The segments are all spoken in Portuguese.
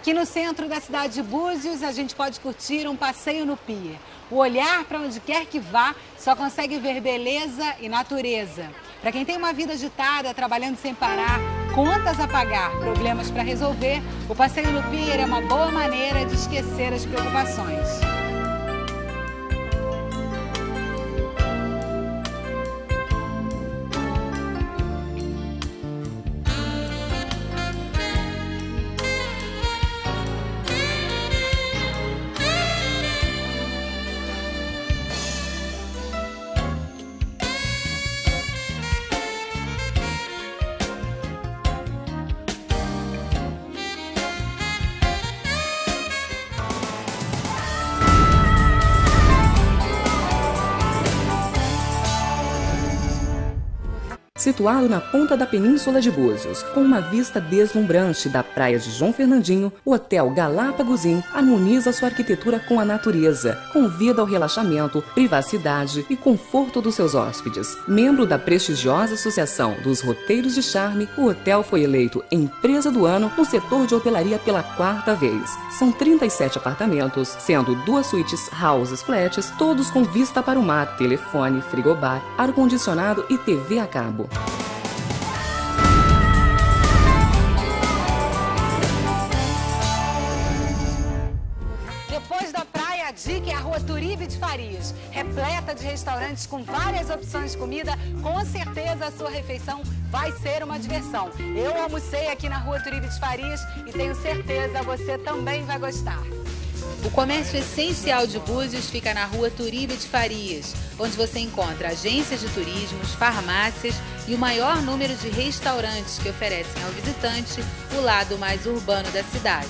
Aqui no centro da cidade de Búzios, a gente pode curtir um passeio no pier. O olhar para onde quer que vá só consegue ver beleza e natureza. Para quem tem uma vida agitada, trabalhando sem parar, contas a pagar, problemas para resolver, o passeio no pier é uma boa maneira de esquecer as preocupações. Situado na ponta da Península de Búzios, com uma vista deslumbrante da praia de João Fernandinho, o Hotel Galápagos Inn harmoniza sua arquitetura com a natureza, convida ao relaxamento, privacidade e conforto dos seus hóspedes. Membro da prestigiosa Associação dos Roteiros de Charme, o hotel foi eleito Empresa do Ano no setor de hotelaria pela 4ª vez. São 37 apartamentos, sendo 2 suítes houses flats, todos com vista para o mar, telefone, frigobar, ar-condicionado e TV a cabo. Depois da praia, a dica é a Rua Turibe de Farias, repleta de restaurantes com várias opções de comida. Com certeza a sua refeição vai ser uma diversão. Eu almocei aqui na Rua Turibe de Farias e tenho certeza você também vai gostar. O comércio essencial de Búzios fica na Rua Turibe de Farias, onde você encontra agências de turismos, farmácias e o maior número de restaurantes que oferecem ao visitante o lado mais urbano da cidade.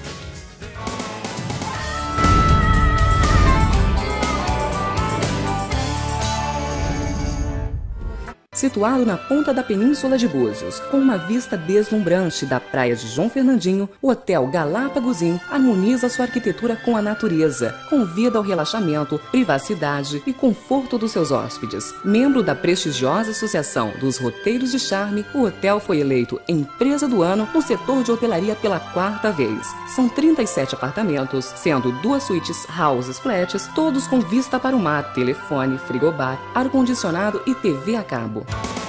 Situado na ponta da Península de Búzios, com uma vista deslumbrante da praia de João Fernandinho, o Hotel Galápagos Inn harmoniza sua arquitetura com a natureza, convida ao relaxamento, privacidade e conforto dos seus hóspedes. Membro da prestigiosa Associação dos Roteiros de Charme, o hotel foi eleito Empresa do Ano no setor de hotelaria pela 4ª vez. São 37 apartamentos, sendo 2 suítes houses flats, todos com vista para o mar, telefone, frigobar, ar-condicionado e TV a cabo.